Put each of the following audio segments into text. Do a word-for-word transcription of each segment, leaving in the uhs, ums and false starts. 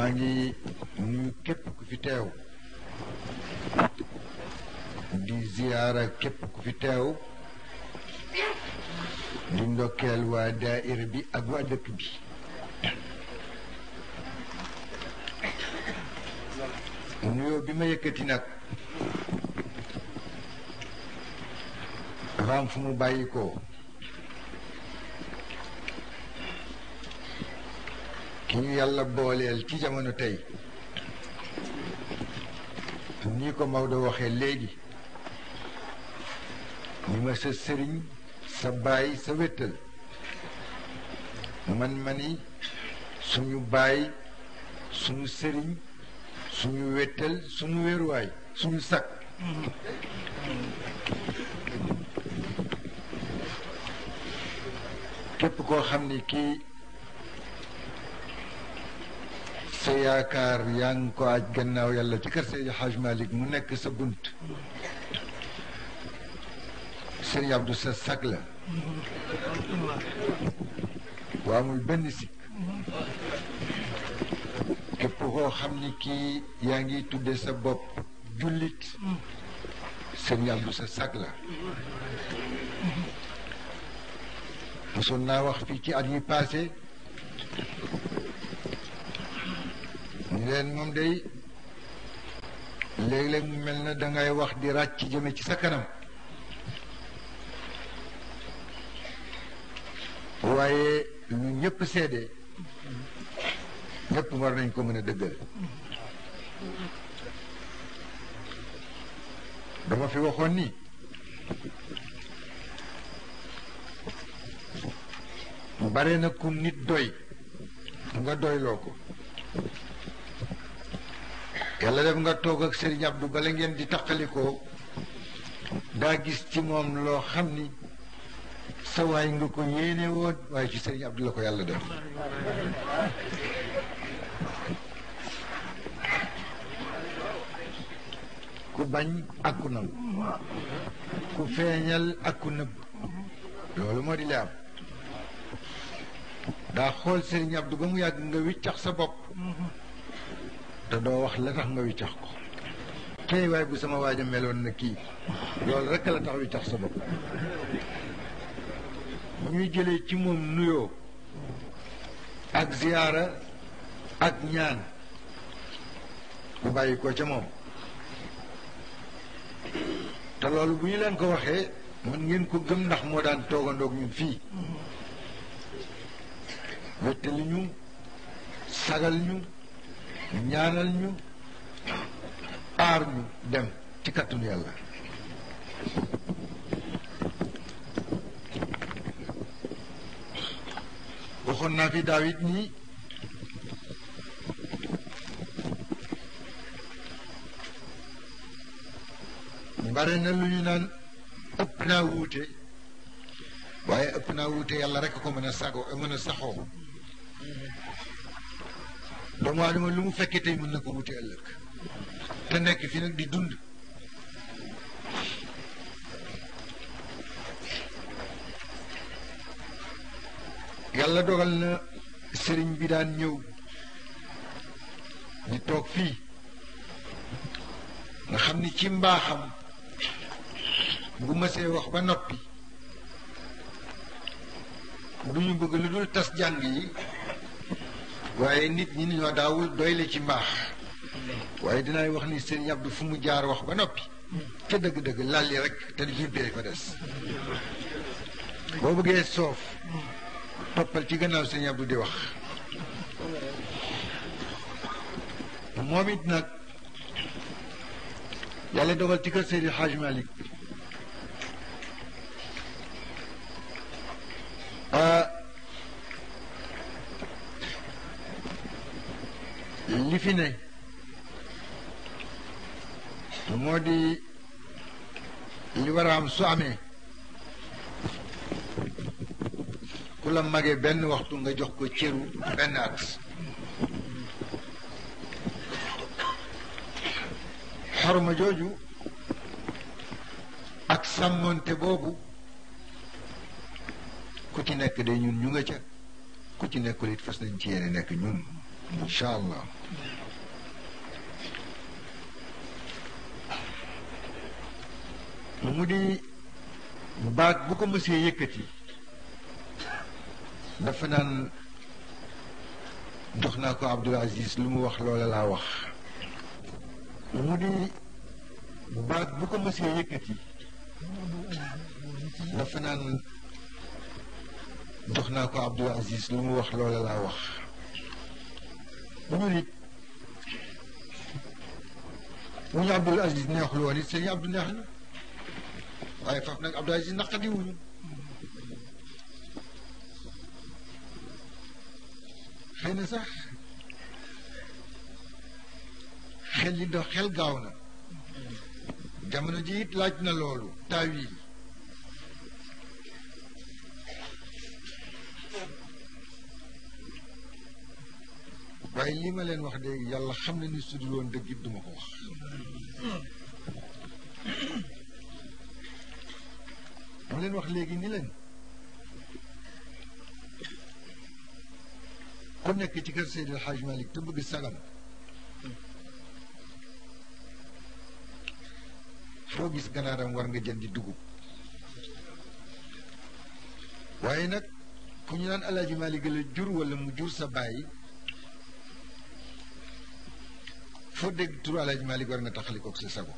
maa ngi nuyu képp ku fi teew di ziyaara képp ku fi teew di ndokkeel waa daaira bi ak waa dëkk bi nuyoo bi ma yëkkati nag dafa am fu mu bàyyi ko ki ñu yàlla booleel ci jamono tey nii ko Maodo waxee léegi ni ma sa sëriñ sa baay sa wéttal man mani suñu baay suñu sëriñ suñu wéttal suñu wéruwaay suñu sakk képp koo xam ni kii sa yaakaar yaa ngi ko aj gannaaw yàlla ci kër Seydi Hadj Malick mu nekk sa bunt Sëriñ Abdou sa sag la waa amul benn sikk képp koo xam ni kii yaa ngi tudde sa bopp jullit Sëriñ Abdou sa sag la mosoon naa wax fii ci at yi passé ñu leen moom day léeg-léeg mu mel na dangay wax di ràcc jëme ci sa kanam waaye lu ñëpp seede ñëpp war nañ ko mën a dëggal dama fi waxoon ni bare na ku nit doy nga doyloo ko yàlla def nga toog ak Serigne Abdou bala ngeen di taqalikoo daa gis ci moom loo xam ni sa waay nga ko yéene woon waaye ci Serigne Abdou la ko yàlla def ku bañ ak ku nangu ku feeñal ak ku nëbb loolu moo di li am daa xool Serigne Abdou ba mu yàgg nga wiccax sa bopp te doo wax la tax nga wiccax ko tey waaye bu sama waaja meloon na kii loolu rekk la tax wiccax sa bopp bu ñuy jëlee ci moom nuyoo ak ziyaara ak ñaan bu bàyyi ko ca moom te loolu bu ñu leen ko waxee mën ngeen ko gëm ndax moo daan toogandoog ñun fii wettali ñu sagal ñu ñaanal ñu aar ñu dem ci kattanu yàlla waxoon naa fi daawit nii bare na lu ñu naan ëpp naa wuute waaye ëpp naa wuute yàlla rekk ko mën a sago mën a saxoo doomu aadama lu mu fekkee tey mën na ko wuute ëllëg te nekk fi nag di dund yàlla dogal na sëriñ bi daan ñëw di toog fii nga xam ni ci mbaaxam bu mësee wax ba noppi du ñu bëgg lu dul tas jàng yi waaye nit ñi ñoo daawul doyle ci mbaax waaye dinaay wax ni Serigne Abdou fu mu jaar wax ba noppi ca dëgg-dëgg lalli rek te di jibbee fa des boo bëggee soof toppal ci gannaaw Serigne Abdou di wax moom it nag yàlla dogal ci kër Seydi Hadj Malick li fi ne moo di li war a am su amee ku la magee benn waxtu nga jox ko cëru benn at xorma jooju ak sàmmonte boobu ku ci nekk de ñun ñu nga ca ku ci nekkul it fas nañ ci yéene nekk ñun incha allah. mu di baat bu ko mësee yëkkati dafa naan jox naa ko Abdul Aziz lu mu wax loola laa wax. mu di baat bu ko mësee yëkkati dafa naan jox naa ko Abdul Aziz lu mu wax loola laa wax. ñu nit mu ñu Abdul Aziz neexul woon it sëñ Abdou neex na waaye faf nag Abdul Aziz naqadi wuñu xëy na sax xel yi dox xel gaaw na jamono ji it laaj na loolu taawil waaye lii ma leen wax de yàlla xam na ni su dul woon dëgg it duma ko wax. dama leen wax léegi ni leen ku nekk ci kër Seydi El Hadj Malick te bëgg sagam foo gis ganaaram war nga jëndi dugub waaye nag ku ñu naan El Hadj Malick la jur wala mu jur sa bàyyi foo dégg turu El Hadj Malick war nga taxali kook sa sago.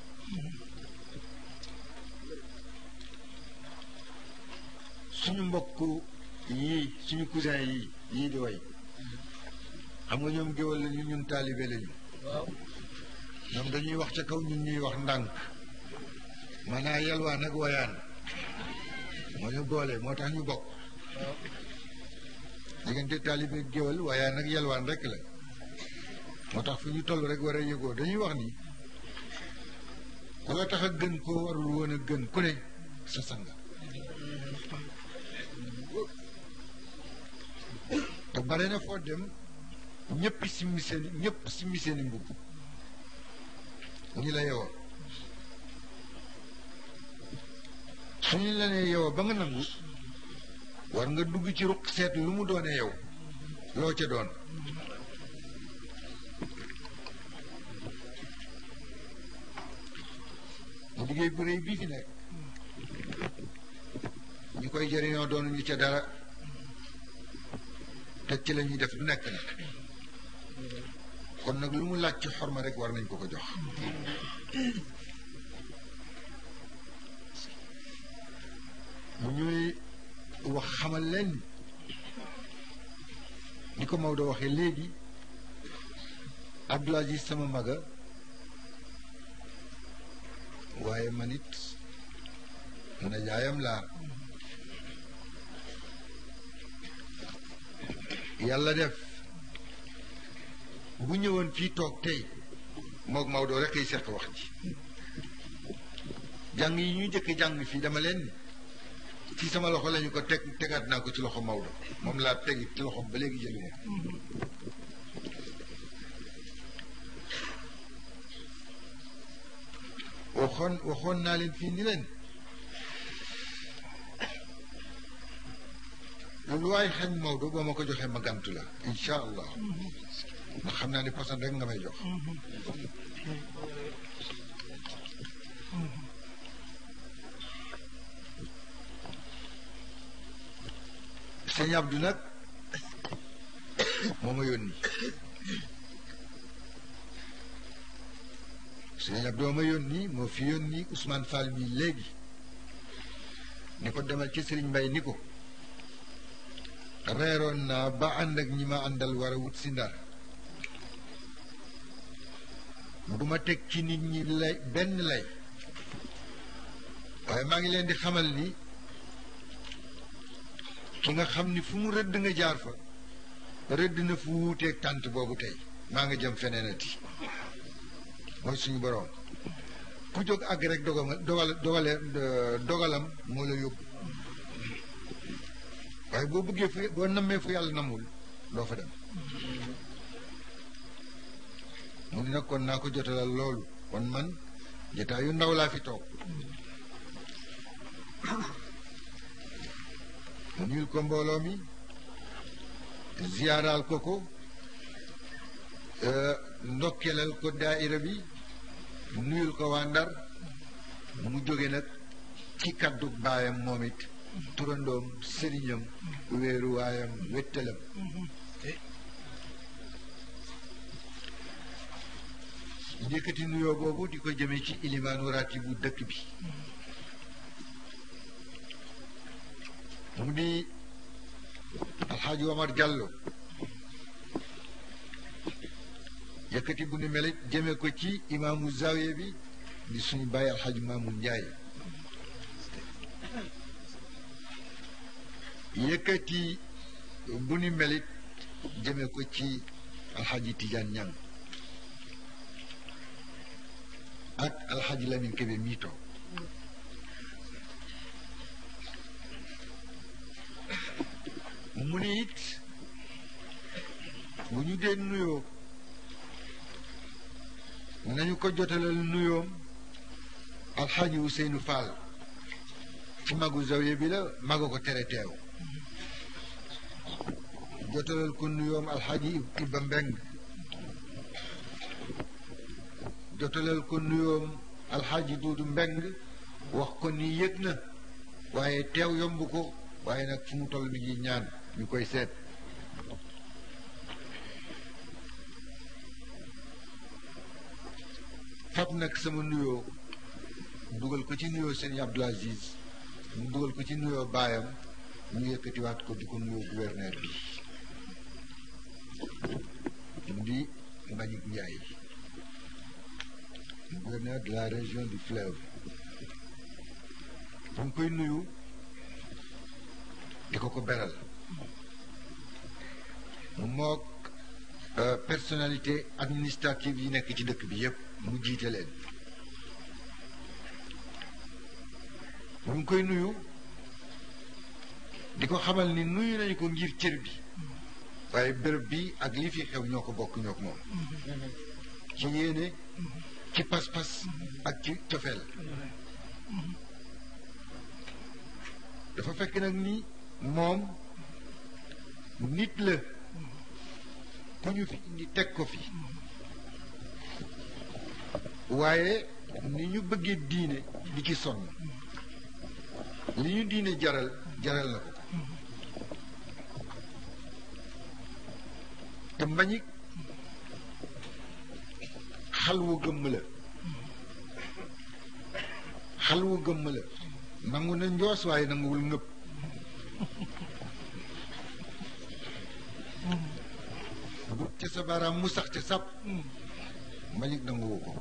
suñu mbokk yii suñu cousin yi yii di way xam nga ñoom géwal lañu ñun taalibe lañu ñoom dañuy wax ca kaw ñun ñuy wax ndànk maanaa yalwaan ak wayaan moo ñu boole moo tax ñu bokk diggante taalibe géwal wayaan ak yalwaan rekk la moo tax fu ñu toll rek war a yëgoo dañuy wax ni ku la tax a gën koo warul woon a gën ku ne sa sanga te bare na foo dem ñëpp simmi seen ñëpp simmi seeni mbubb ñi la yewoo suñu la nee yewoo ba nga nangu war nga dugg ci ruq seet lu mu doone yow loo ca doon mu liggéey bu réy bii fi nekk ñi koy jëriñoo doon ñu ca dara te ci la ñuy def lu nekk nag kon nag lu mu laaj ci xorma rek war nañ ko ko jox mu ñuy wax xamal leen ni ko Maodo waxee léegi Abdoul Aziz sama maga waaye man it na jaayam laa yàlla def bu ñëwoon fii toog tey moog Maodo rek ay seq wax ji jàng yi ñuy jëkk jàng fii dama leen ci sama loxo lañu ko teg tegaat naa ko ci loxo Maodo moom laa tegi ci loxoom ba léegi jëlu moom waxoon waxoon naa leen fii ni leen lu waay xañ Maodo boo ma ko joxee ma gàntu la incha allah ndax xam naa ni façon rek nga may jox sëñ Abdou nag moo ma yónni sëñ Abdou ma yónni moo fi yónni Ousmane Fall mi léegi ni ko demal ci Sëriñ Mbay ni ko reeroon naa ba ànd ak ñi ma àndal war a wut si Ndar du ma teg ci nit ñi lay benn lay waaye maa ngi leen di xamal ni ki nga xam ni fu mu rëdd nga jaar fa rëdd na fu wuuteeg tànt boobu tey maa nga jëm feneenati mooy suñu boroom ku jóg àgg rek dogama dogale dogale dogalam moo la yóbbu waaye boo bëggee fu boo nammee fu yàlla namul doo fa dem mu ne nag kon naa ko jotalal loolu kon man jotaay yu ndaw laa fi toog nuyul ko mbooloo mi ziyaaraal ko ko ndokkeelal ko daaira bi nuyul ko waa Ndar mu jóge nag ci kaddu baayam moom it turandoom sëriñam wéeru waayam wéttalam yëkkati nuyoo boobu di ko jëme ci ilimaanu raatibu dëkk bi mu di alxaaji Omar Diallo yëkkati bu nu melit jëme ko ci imaamu zawiya bi di suñu bàyyi alxaaji Maamun Njaay yëkkati bu nu melit jëme ko ci alxaaji Tijaan Ñang ak alxaaji Lamin Kebe miito mu ni it bu ñu dee nuyoo nañu ko jotalal nuyoom alxaaji Ousseynou Fall ci magu zawiya bi la maga ko tere teew jotalal ko nuyoom alxaaji Ibba Mbeng jotalal ko nuyoom alxaaji Duudu Mbeng wax ko ni yëg na waaye teew yomb ko waaye nag fu mu toll mi ngi ñaan ñu koy seet fab nag sama nuyoo dugal ko ci nuyoo sëñ Abdou Aziz mu dugal ko ci nuyoo baayam ñu yëkkatiwaat ko di ko nuyoo gouverneur bi mu di Mbagnick Ndiaye gouverneur de la région du fleuve mu ngi koy nuyu di ko ko beral mu mook personnalité administrative yi nekk ci dëkk bi yépp mu jiite leen mu ngi koy nuyu di ko xamal ni nuyu nañu ko ngir cër bi waaye béréb bi ak li fi xew ñoo ko bokk ñoo ko moom ci yéene ci pas-pas ak ci cofeel dafa fekk nag ni moom nit la ku ñu fi indi teg ko fi waaye ni ñu bëggee diine di ci sonn li ñu diine jaral jaral na ko te Mbagnick xal wu gëmm la xal wu gëmm la nangu na njoos waaye nanguwul ngëpp bu ca sa baaraam mu sax ca sàpp Mbagnick nanguwu ko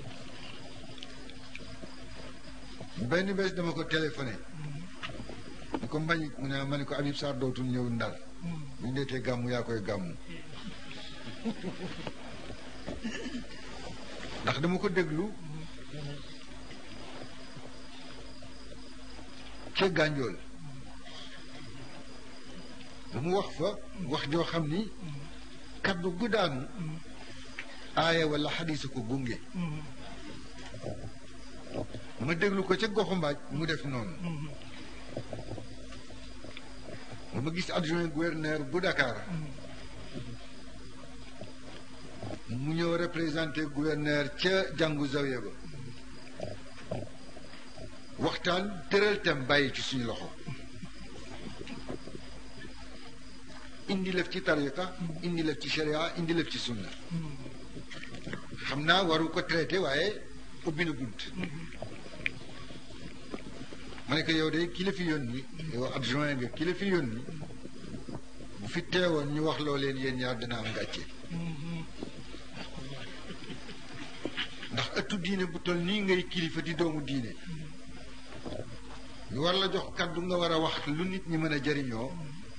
benn bés dama ko téléphoné ni ko Mbagnick mu ne ma ne ko Habib Sarr dootul ñëw Ndar bu ñu deetee gàmmu yaa koy gàmmu ndax dama ko déglu ca Gànjool ba mu wax fa wax joo xam ni kaddu gu daanu aaya wala xadiisa ko gunge ma déglu ko ca goxu mbaaj mu def noonu ma gis adjoint gouverneur bu Dakar mu ñëw représenté gouverneur ca jàngu zawiya ba waxtaan tëral tem bàyyi ci suñu loxo indi lëf ci tariqa indi lëf ci sharia indi lëf ci sunna xam naa waru ko traité waaye ubbi na bunt ma ne ko yow de ki la fi yónni yow adjoint nga ki la fi yónni bu fi teewoon ñu wax loo leen yéen ñaar dina am gàcce ndax ëttu diine bu toll nii ngay kilifa di doomu diine ñu war la jox kàddu nga war a wax lu nit ñi mën a jariñoo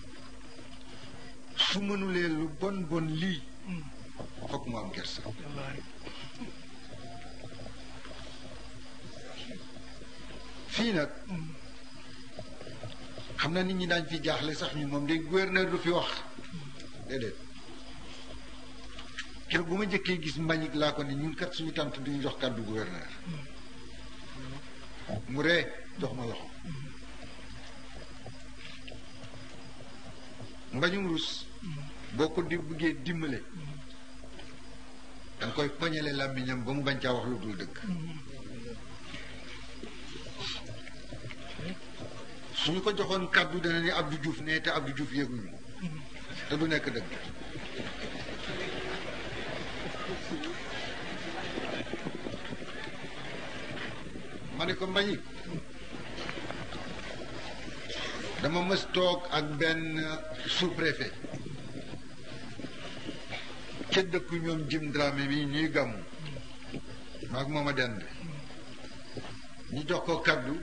su mënulee lu bon bon lii fokk mu am kersa fii nag xam na nit ñi daañ fi jaaxle sax ñu moom day gouverneur du fi wax déedéet keroog bu ma njëkkee gis Mbagnick laa ko ne ñun kat suñu tànt duñu jox kàddu gouverneur mu ree jox ma loxo mbañum rus boo ko di bëggee dimbale danga koy poñele làmmiñam ba mu bañ caa wax lu dul dëgg suñu ko joxoon kàddu dana ni Abdou Diouf ne te Abdou Diouf yëguñu te du nekk dëgg ma ne ko Mbagnick dama mës toog ak benn sous-préfet ca dëkku ñoom Jim Dramé bi ñuy gàmmu maag moom a dend ñu jox ko kaddu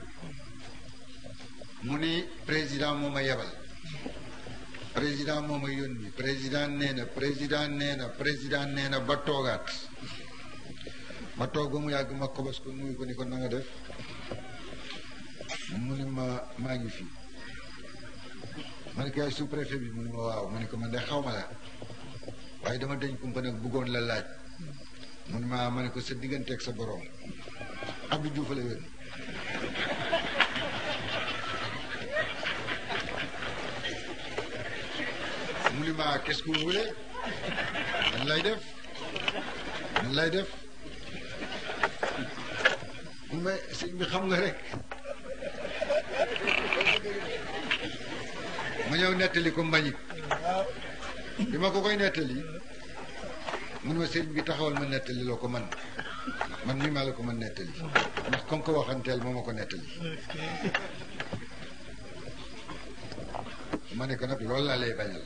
mu ni président moo ma yebal président moo ma yónni président nee na président nee na président nee na ba toogaat ma toog ba mu yàgg ma kobos ko nuyu ko ni ko na nga def mu ni ma maa ngi fi ma ne ko yaay sous-préfet bi mu ni ma waaw ma ne ko man de xaw ma la waaye dama dañ kumpa nag bëggoon la laaj mu ni ma ma ne ko sa digganteeg sa borom Abdou Diouf la yónni mu ni ma qu'est-ce que vous voulez man lay def man lay def mu may sëñ bi xam nga rek ma ñëw nettali ko Mbagnick bi ma ko koy nettali mun ma sëñ bi taxawal ma nettali loo ko man man mii maa la ko mën nettali ndax comme ko waxanteel moo ma ko nettali ma ne ko nag loolu laa lay bañal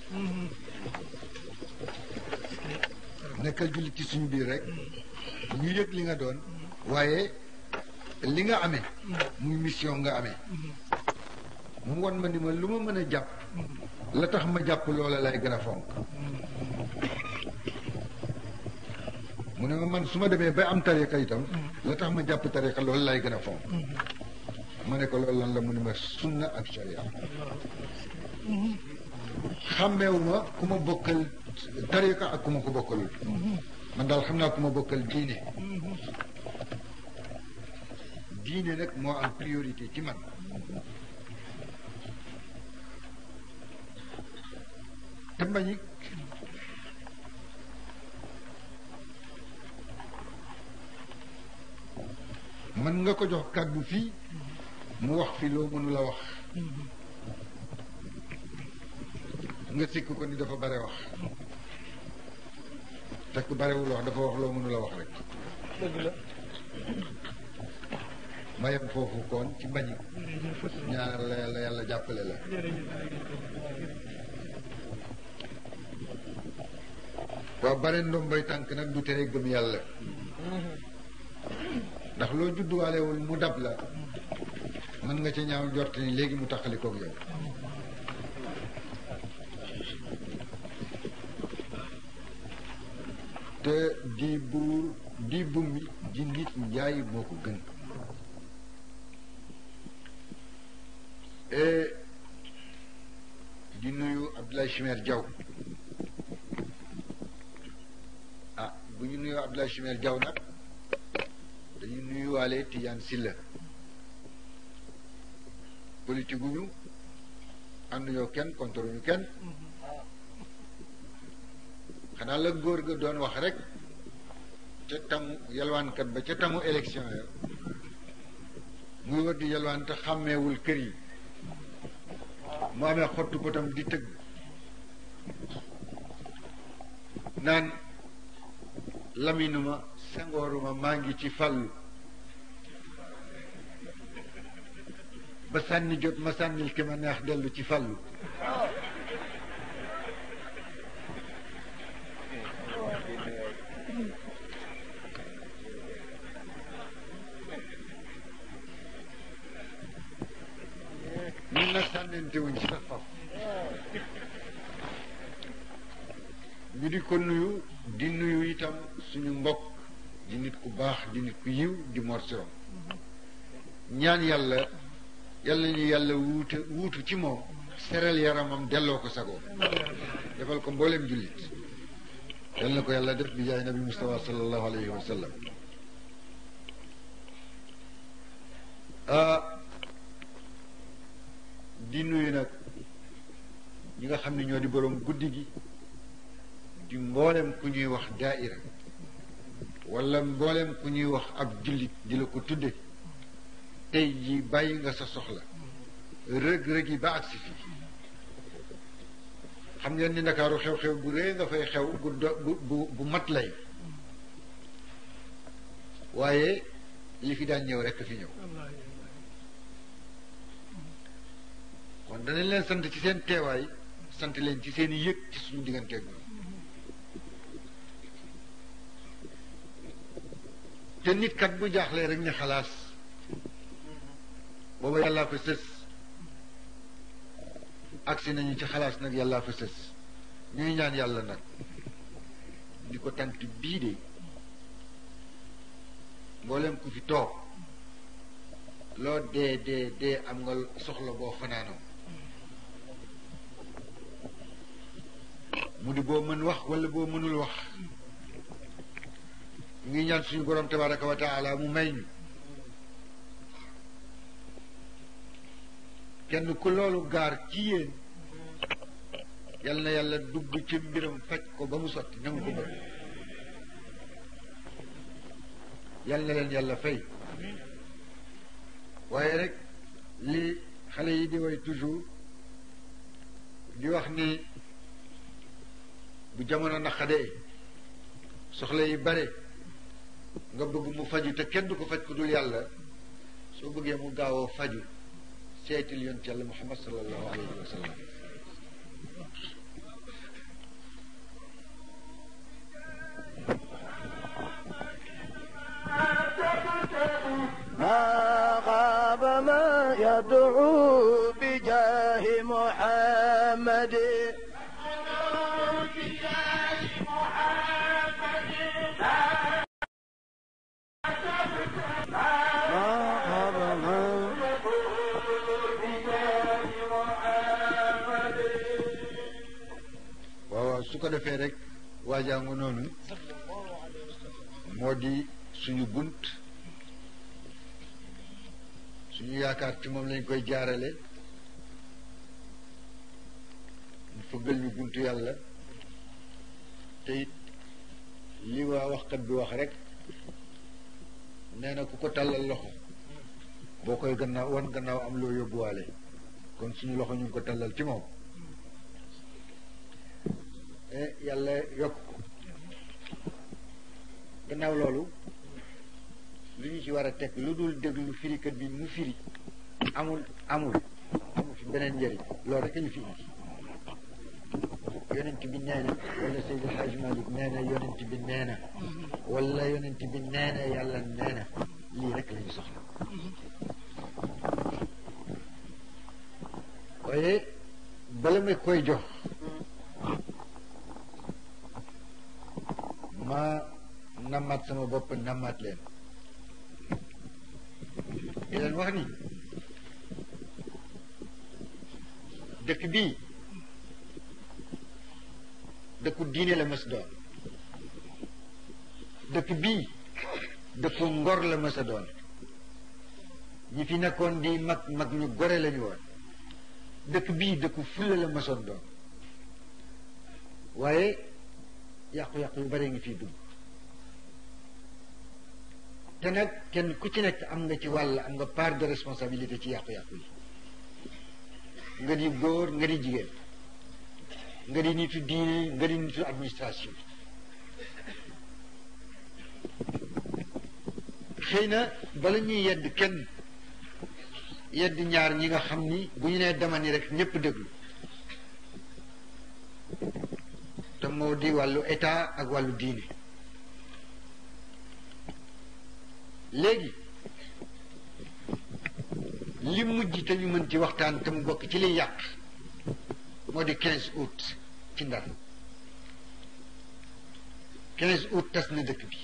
nekkal jullit ci suñu biir rek ñu yëg li nga doon waaye li nga amee muy mission nga amee mu won ma ni ma lu ma mën a jàpp la tax ma jàpp loola lay gën a fonk mu ne ma man su ma demee ba am tariqa itam la tax ma jàpp tariqa loolu lay gën a fonk ma ne ko loolu lan la mu ne ma sunna ak sharia xàmmeewuma ku ma bokkal tariqa ak ku ma ko bokkalul man daal xam naa ku ma bokkal diine diine nag moo am priorité ci man te Mbagnick mën nga ko jox kàddu fii mu wax fi loo mënu la wax nga sikk ko ni dafa bare wax fekk barewul wax dafa wax loo mënu la wax rek dëgg la ma yem foofu koon ci Mbagnick ñaar la yàlla yàlla jàppale la waaw bare ndomboy tànk nag du tere gëm yàlla ndax loo judduwaalewul mu dab la mën nga ca ñaaw njort ni léegi mu taxalikoog yow te di buur di bummi di nit njaay moo ko gën et di nuyu Abdoulaye Chimère Diaw ah bu ñu nuyu Abdoulaye Chimère Diaw nag dañu nuyuwaale Tidiane Sylla politique gu ñu ànduñoo kenn contre ñu kenn xanaa la góor ga doon wax rek ca tamu yalwaankat ba ca tamu élection ya muy war di yalwaan te xàmmeewul kër yi mu amee xottu potam di tëgg naan laminuma sengooruma maa ngi ci fàllu ba sànni jot ma sànnil ki ma neex dellu ci fàllu ñun nag sànnente wuñ ci sax faf ñu di ko nuyu di nuyu itam suñu mbokk di nit ku baax di nit ku yiw di Mor Sirom ñaan yàlla yàlla ñu yàlla wuute wuutu ci moom seral yaramam delloo ko sagoom defal ko mbooleem jullit yal na ko yàlla def bi jaay nabi Mustafa sallallahu alayhi wa sallam di nuyu nag ñi nga xam ne ñoo di boroom guddi gi di mboolem ku ñuy wax daaira wala mboolem ku ñuy wax ab jullit di la ko tudde tey ji bàyyi nga sa soxla rëg-rëg yi ba agsi fii xam ngeen ni Ndakaaru xew-xew bu rëy nga fay xew bu do bu bu mat lay waaye li fi daan ñëw rekk fi ñëw kon danañ leen sant ci seen teewaay sant leen ci seen i yëg ci suñu digganteeg ñoom te nit kat bu jaaxlee rek ne xalaas booba yàllaa fa sës agsi nañu ci xalaas nag yàllaa fa sës ñuy ñaan yàlla nag di ko tant bii de mboolem ku fi toog loo dee dee dee am nga soxla boo fanaanoo mu di boo mën wax wala boo mënul wax ñu ngi ñaan suñu borom tabaraka wa taala mu may ñu kenn ku loolu gaar ci yéen yal na yàlla dugg ci mbiram faj ko ba mu sotti na mu ko bëgg yal na leen yàlla fay waaye rek li xale yi di way toujours di wax ni bu jamono naqadee soxla yi bare nga bëgg mu faju te kenn du ko faj ku dul yàlla soo bëggee mu gaawoo faju seetil yonent yàlla Muhammad sallallahu alayhi wa sallam ما غاب ما يدعو بجاه محمد waaw su ko defee rek waajaangu noonu moo di suñu bunt suñu yaakaar ci moom lañ koy jaarale mu fëggal ñu buntu yàlla te it li waa waxkat bi wax rek nee na ku ko tàllal loxo boo koy gannaaw wan gannaaw am loo yóbbuwaale kon suñu loxo ñu ngi ko tàllal ci moom yàlla yokk ko gannaaw loolu lu ñu ci war a teg lu dul déglu firikat bi mu firi amul amul amul fi beneen njëriñ loolu rek ñu fi indi yonent bi nee na wala Seydi El Hadji Malick nee na yonent bi nee na wala yonent bi nee na yàlla nee na lii rek la ñu soxla waaye bala ma koy jox ma nammaat sama bopp nammaat leen di leen wax ni dëkk bii dëkku diine la mës doon dëkk bii dëkku ngor la mës a doon ñi fi nekkoon di mag mag ñu gore lañu woon dëkk bii dëkku fulla la mësoon doon waaye yàqu-yàqu yu bare ngi fiy dugg te nag kenn ku ci nekk am nga ci wàll am nga part de responsabilité ci yàqu-yàqu yi nga di góor nga di jigéen nga di nitu diine nga di nitu administration xëy na bala ñuy yedd kenn yedd ñaar ñi nga xam ni bu ñu nee dama ni rek ñëpp déglu te moo di wàllu état ak wàllu diine léegi li mujj te ñu mën ci waxtaan te mu bokk ci liy yàq moo di quinze août ci Ndar quinze août tas na dëkk bi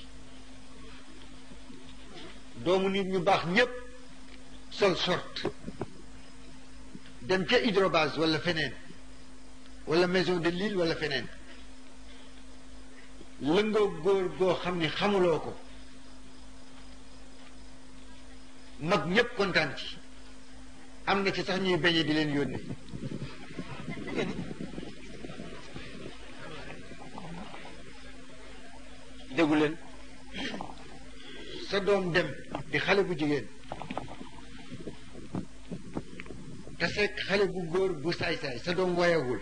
doomu nit ñu baax ñépp sol short dem ca hydrobase wala feneen wala maison de l'île wala feneen lëngoo góor goo xam ni xamuloo ko mag ñépp kontaan ci am na ci sax ñuy beñe di leen yónnee déggu leen sa doom dem di xale bu jigéen te fekk xale bu góor bu saay-saay sa doom woyagul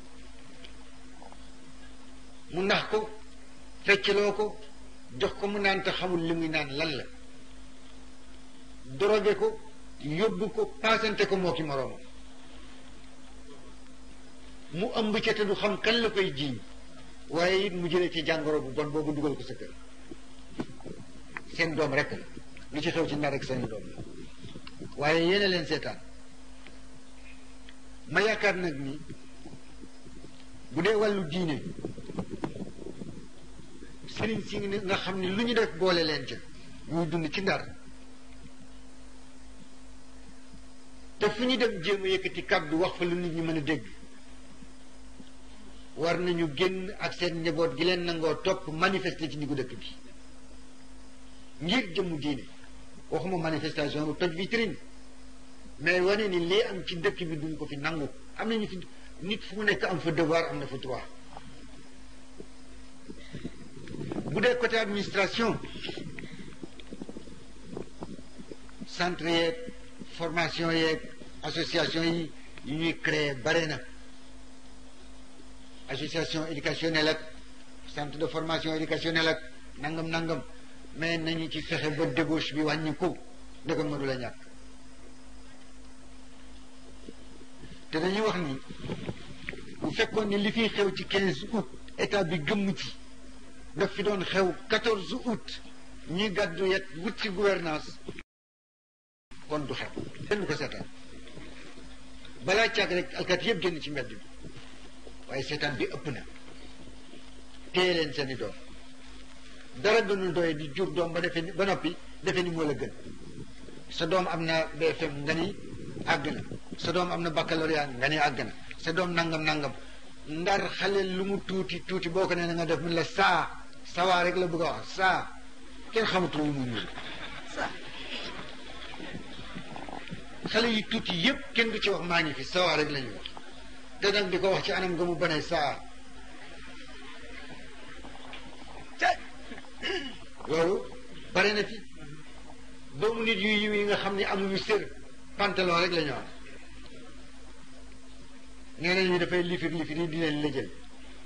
mu nax ko feccloo ko jox ko mu naan te xamul li muy naan lan la drogué ko yóbbu ko paasante ko moo ki moroomam mu ëmb ca te du xam kan la koy jiiñ waaye it mu jëlee ci jàngoro bu bon boobu dugal ko sa kër seen doom rek la lu ci xew ci nar rek seeni doom la waaye yéena leen seetaan ma yaakaar nag ni bu dee wàllu diine sëriñ si nga xam ne lu ñu def boole leen ca ñuy dund ci ndar te fu ñu dem jéem a yëkkati kàddu wax fa lu nit ñi mën a dégg war nañu génn ak seen njaboot gi leen nangoo topp manifester ci diggu dëkk bi ngir jëmmu diine waxuma manifestation bu toj vitrine mais wane ni lii am ci dëkk bi duñ ko fi nangu am nañu fi nit fu mu nekk am fa devoir am na fa droit bu dee côté administration centre yeeg formation yeeg association yi yu ñuy créer bare na association éducationnelle ak centre de formation éducationnelle ak nangam nangam mais nañu ci fexe ba débauche bi wàññi ko ndegam ma du la ñàkk te dañuy wax ni bu fekkoon ni li fiy xew ci quinze août état bi gëmm ci daf fi doon xew quatorze août ñuy gàddu yet wut ci gouvernance kon du xew kenn du ko seetaan balaa caag rek alkat yëpp génn ci mbedd bi waaye seetaan bi ëpp na téye leen seeni doom dara gënul doy di jur doom ba defee ni ba noppi defee ni moo la gën sa doom am na B F M nga ni àgg na sa doom am na baccalauréat nga ni àgg na sa doom nangam nangam ndar xale lu mu tuuti tuuti boo ko nee na nga def mun la saa sawaa rek la bëgg a wax saa kenn xamatul lu mu ñuul saa xale yi tuuti yëpp kenn du ci wax maa ngi fi sawaa rek la ñuy wax te nag di ko wax ci anam nga mu banee saa loolu bare na fi doomu nit yu yiw yi nga xam ne amuñu sër pantalon rek la ñu am nee nañu dafay lifir lifir yi di leen la jël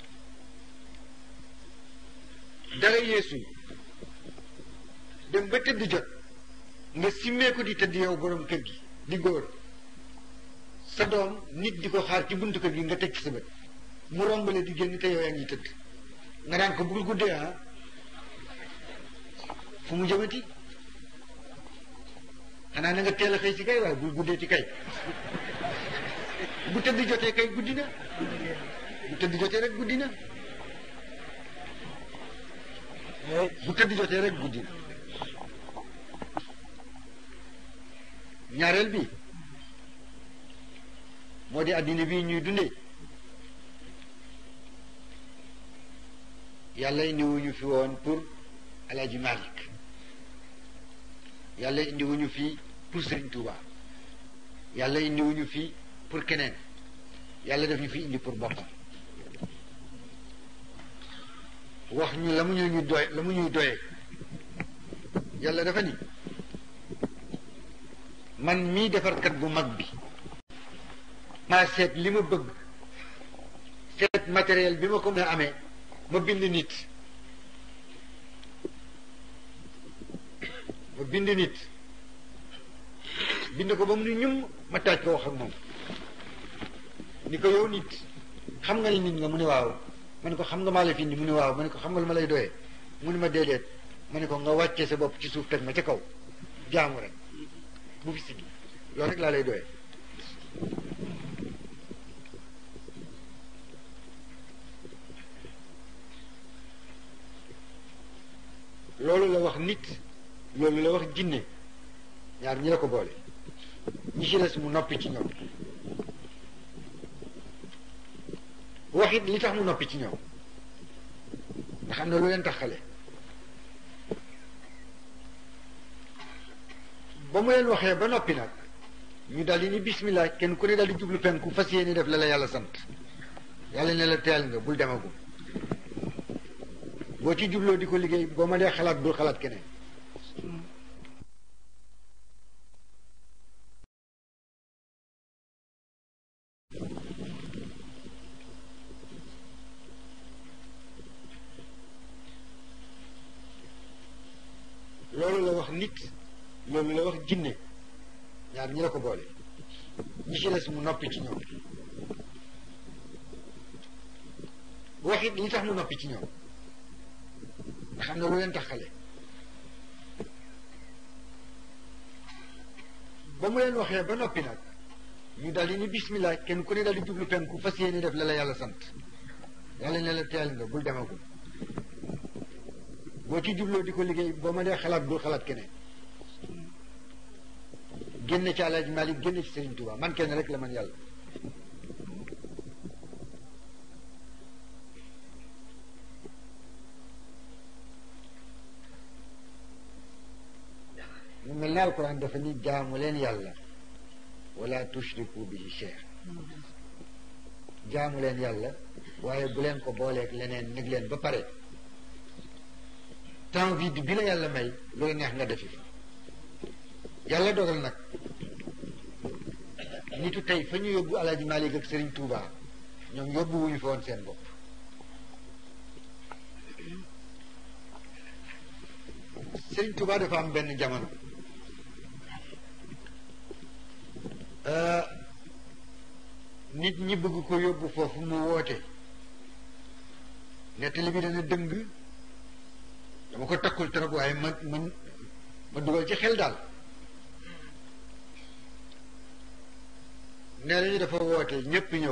dara yeesu dem ba tëdd jot nga simmee ko di tëdd yow borom kër gi di góor sa doom nit di ko xaar ci buntu kër gi nga teg ci sa bët mu rombale di génn te yow yaa ngi tëdd nga daan ko bul guddee ah fu mu jëmati xanaa na nga teel a xëy ci kay waaye bul guddee ci kay bu tëdd jotee kay guddi na bu tëdd jotee rek guddi na bu tëdd jotee rek guddi na ñaareel bi moo di àddina bii ñuy dundee yàlla indiwuñu fi woon pour Alaaji Malik yàlla indiwuñu fi pour Serigne Touba yàlla indiwuñu fi pour keneen yàlla def ñu fi indi pour boppam wax ñu la mu ñu doy la mu ñuy doyee yàlla dafa ni man mii defarkat bu mag bi maa seet li ma bëgg seet matériel bi ma ko mën a amee ma bind nit ma bind nit bind ko ba mu ni ñum ma taaj ko wax ak moom ni ko yow nit xam nga ni nit nga mu ne waaw ma ne ko xam nga maa la fi indi mu ne waaw ma ne ko xam nga lu ma lay doyee mu ne ma déedéet ma ne ko nga wàccee sa bopp ci suuf teg ma ca kaw jaamu rek bu fi sigi loolu rek laa lay doyee loolu la wax nit loolu la wax jinne ñaar ñi la ko boole ñi ci des mu noppi ci ñoom waxit li tax mu noppi ci ñoom nga xam ne lu leen tax xale ba mu leen waxee ba noppi nag ñu daal di ni bismillah kenn ku ne daal di jublu penku fas yéene def la la yàlla sant yàlla ne la teel nga bul demagum boo ci jubloo di ko liggéey boo ma dee xalaat bul xalaat keneen nit loolu la wax jinne ñaar ñi la ko boole ñi ci des mu noppi ci ñoom wax it li tax mu noppi ci ñoom xam na lu leen taxale ba mu leen waxee ba noppi nag ñu daldi ni bismillah kenn ku ne daldi jublu penku fas yéene def la la yàlla sant yàlla ne la teel nga bul demagul boo ci jubloo di ko liggéey boo ma dee xalaat bul xalaat keneen génne ci Alaaji Malik génne ci Serigne Touba man kenn rek la man yàlla mu mel ne alquran dafa ni jaamu leen yàlla wala tushriku bihi shay'an jaamu leen yàlla waaye bu leen ko booleeg leneen nég leen ba pare temps vide bi la yàlla may loolu neex nga defi fa yàlla dogal nag nitu tey fa ñu yóbbu Alaaji Malik ak Serigne Touba ñoom yóbbu wuñu fa woon seen bopp Serigne Touba dafa am benn jamono nit ñi bëgg ko yóbbu foofu mu woote nettali bi dana dëng dama ko takkul trop waaye ma man ma dugal ci xel daal nee nañu dafa woote ñépp ñëw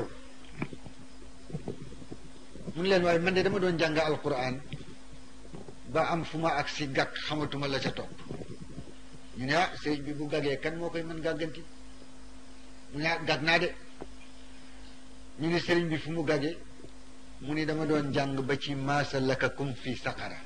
mun leen waaye man de dama doon jàng alquran ba am fu ma ak si gàkk xamatuma la ca topp ñu ne ah sëriñ bi bu gàggee kan moo koy mën gàgganti mu ne ah gàgg naa de ñu ne sëriñ bi fu mu gàggee mu ni dama doon jàng ba ci maasa lakakum fi saqara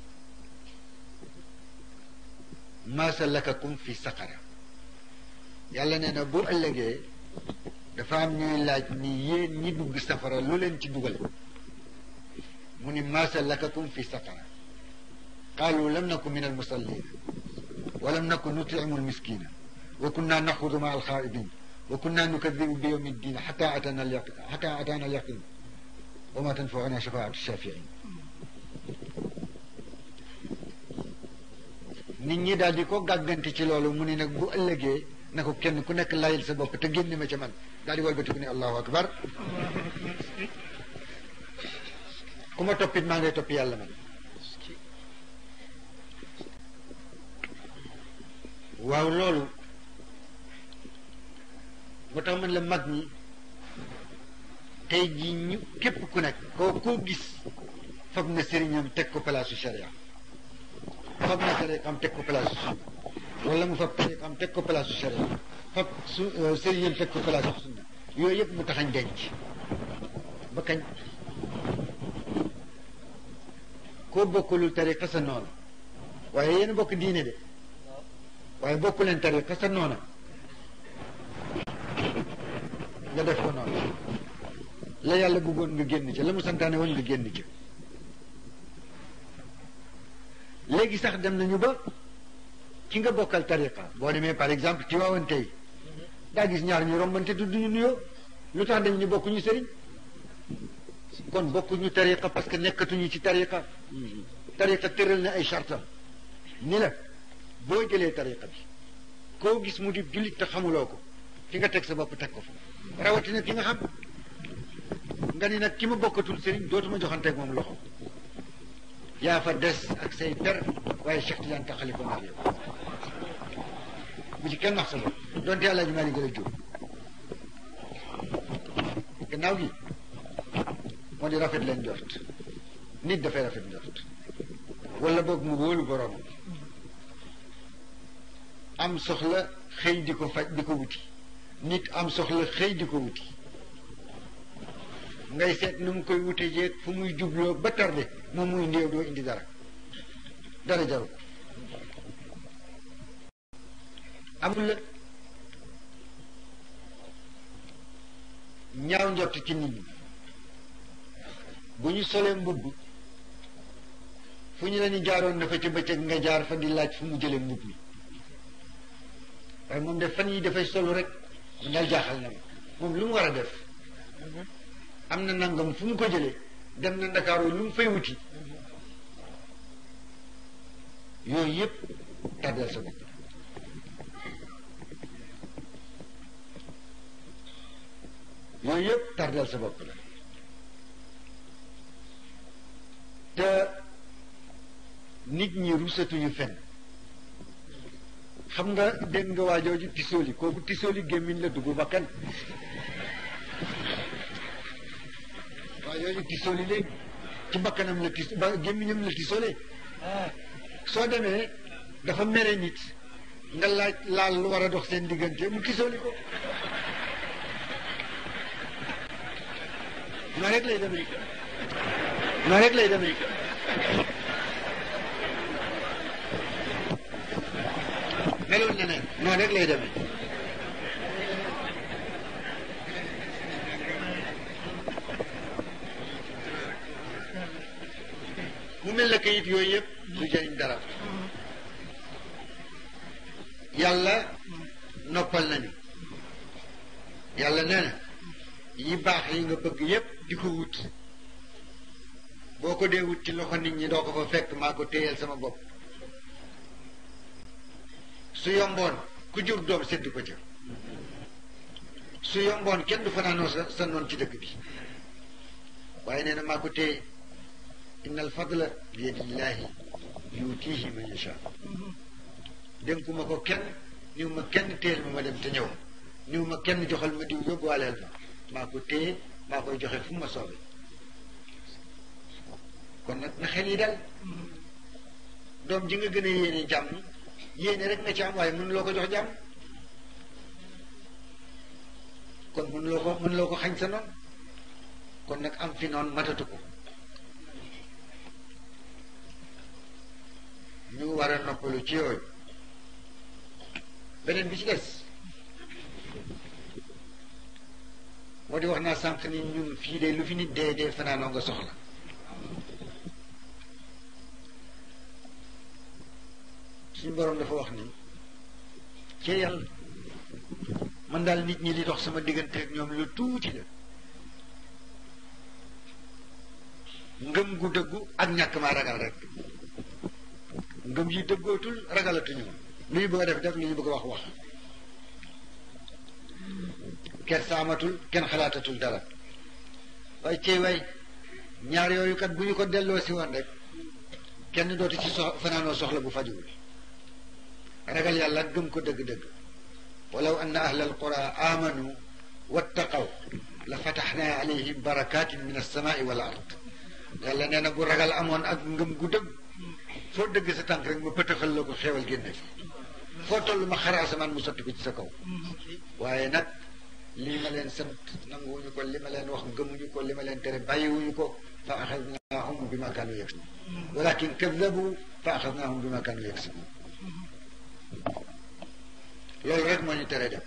maasa lakakum fi saqara yàlla nee na bu ëllëgee dafa am ñuy laaj ni yéen ñi dugg safara lu leen ci dugal mu ni maasa lakakum fi saqara qaalu lam naku min almusallina wa lam naku nutimu almiskina wa kunna naxudu ma alxaaidin wa kunna nukadibu bi yawmi ddin xata atana alyaqin xata atana alyaqin wa ma tanfauna shafaatu shafiin nit ñi daal di ko gàggante ci loolu mu ni nag bu ëllëgee na ko kenn ku nekk layil sa bopp te génne ma ca man daal di walbatiku ne allahu akbar ku ma toppit maa ngay toppi yàlla man waaw loolu moo tax man la mag ñi tey jii ñu képp ku nekk koo koo gis fab na sëriñam teg ko palaasu sharia fab na tariqam teg ko palaasu sunna wala mu fab tariqam teg ko palaasu sharia fab su sëriñam teg ko palaasu sunna yooyu yëpp mu taxañ denc ba kañ koo bokkulul tariqa sa noona waaye yéen bokk diine de waaye bokku leen tariqa sa noona nga def ko noonu la yàlla bëggoon nga génn ca la mu santaane woon nga génn ca léegi sax dem nañu ba ki nga bokkal tariqa boo demee par exemple ci waawan tey daa gis ñaar ñu rombante du duñu nuyoo lu tax dañ ñu bokkuñu sëriñ kon bokkuñu tariqa parce que nekkatuñu ci tariqa tariqa tëral na ay chartam ni la boo jëlee tariqa bi koo gis mu di jullit te xamuloo ko fi nga teg sa bopp teg ko fa rawatina ki nga xam nga ni nag ki ma bokkatul sëriñ dootuma joxanteeg moom loxo yaa fa des ak say per waaye Cheikh Tidiane taxali ko maag yow bu ci kenn wax sa bopp donte yàlla ji maa ngi gën a jóg gannaaw gi moo di rafet leen njort nit dafay rafet njort wala boog mu wóolu borom am soxla xëy di ko faj di ko wuti nit am soxla xëy di ko wuti ngay seet nu mu koy wute jeeg fu muy jubloo ba tardé moom muy ndéew doo indi dara dara jaru ko amul la ñaaw njort ci nit ñi bu ñu solee mbubb fu ñu la ni jaaroon na fa ca bëccëg nga jaar fa di laaj fu mu jëlee mbubb mi waaye moom def fan yi dafay solu rek mu daal jaaxal na ma moom lu mu war a def am na nangam fu mu ko jëlee dem na Ndakaaru lu mu fay wuti yooyu yëpp tardeel sa bopp yooyu yëpp tardeel sa bopp la te nit ñi rusatuñu fen xam nga dégg nga waa jooju tisooli kooku tisooli gémmiñ la dugg bakkan waa jooju tisooli léegi ci bakkanam la tis ba gémmiñam la tisoolee soo demee dafa mere nit nga laaj laal lu war a dox seen diggante mu tisooli ko noonu rek lay demee noonu rek lay demee meloon na ne noonu rek lay demee mu mel na kayit yooyu yëpp du jëriñ dara yàlla noppal nañu yàlla nee na yi baax yi nga bëgg yëpp di ko wut boo ko dee wut ci loxo nit ñi doo ko fa fekk maa ko téyeel sama bopp su yomboon ku jur doom sedd ko ca su yomboon kenn du fanaanoo sa sa noon ci dëkk bi waaye nee na maa ko téye inna al fadla bi yadillahi yuutihi man yasha dénkuma ko kenn niw ma kenn téyel ma ma dem te ñëw niw ma kenn joxal ma diw yóbbuwaaleel ma maa ko téye maa koy joxe fu ma soobee kon nag na xel yi dal doom ji nga gën a yéene jàmm yéene rek nga ci am waaye mënuloo ko jox jàmm kon mënuloo ko mënuloo ko xañ sa noon kon nag am fi noon matatu ko ñu war a noppalu ci yooyu beneen bi ci des moo di wax naa sànq ni ñun fii de lu fi nit dee dee fanaanoo nga soxla suñu boroom dafa wax ni ci yàlla man daal nit ñi li dox sama diggante ak ñoom lu tuuti la ngëm gu dëggu ak ñàkk maa ragal rek ngëm yi dëggootul ragalatuñu lu ñu bëgg a def def lu ñu bëgg a wax wax kersa amatul kenn xalaatatul dara waaye cey way ñaar yooyu kat bu ñu ko delloo si woon rek kenn dootu ci sox fanaanoo soxla bu fajuwul ragal yàlla gëm ko dëgg-dëgg walaw anna ahla alqura amanu wattaqaw la fataxna alayhim barakatin min alsamaai wal ard yàlla nee na bu ragal amoon ak ngëm gu dëgg foo dëgg sa tànk rek ma pëtëxal la ko xeewal génne fi foo toll ma xara asamaan mu sotti ko ci sa kaw waaye nag lii ma leen sant nanguwuñu ko li ma leen wax gëmuñu ko li ma leen tere bàyyiwuñu ko fa axadnaahum bi ma kaanu yaksibun walakin kadabu fa axadnaahum bi ma kaanu yaksibun loolu rek moo ñu tere dem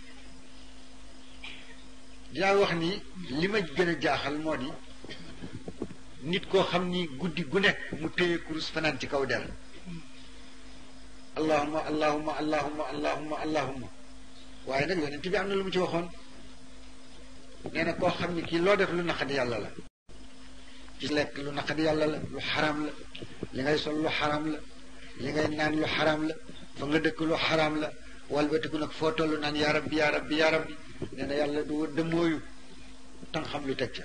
dinaa wax ni li ma gën a jaaxal moo di nit koo xam ni guddi gu nekk mu téye kurus fanaan ci kaw der allahumma allahumma allahumma allahumma allahumma waaye nag yonent bi am na lu mu ci waxoon nee na koo xam ni kii loo def lu naqadi yàlla la ci lekk lu naqadi yàlla la lu xaraam la li ngay sol lu xaraam la li ngay naan lu xaraam la fa nga dëkk lu xaraam la walbatiku nag foo toll naan yaa rabbi yaa rabbi yaa rabbi nee na yàlla du dëmmooyu tan xam lu teg ca